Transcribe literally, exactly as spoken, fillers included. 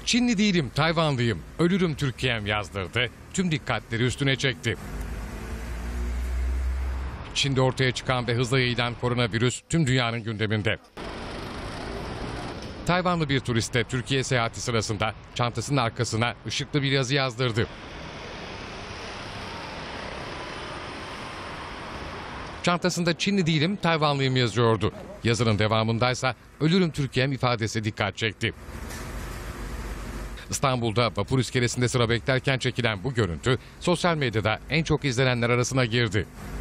Çinli değilim, Tayvanlıyım, ölürüm Türkiye'm yazdırdı, tüm dikkatleri üstüne çekti. Çin'de ortaya çıkan ve hızla yayılan koronavirüs tüm dünyanın gündeminde. Tayvanlı bir turiste Türkiye seyahati sırasında çantasının arkasına ışıklı bir yazı yazdırdı. Çantasında Çinli değilim, Tayvanlıyım yazıyordu. Yazının devamındaysa ölürüm Türkiye'm ifadesi dikkat çekti. İstanbul'da vapur iskelesinde sıra beklerken çekilen bu görüntü sosyal medyada en çok izlenenler arasına girdi.